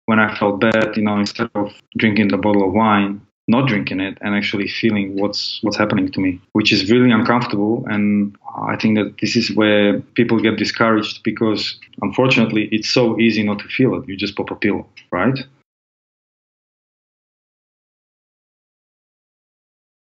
when I felt bad, instead of drinking the bottle of wine, not drinking it and actually feeling what's happening to me, which is really uncomfortable. And I think that this is where people get discouraged because, unfortunately, it's so easy not to feel it. You just pop a pill, right?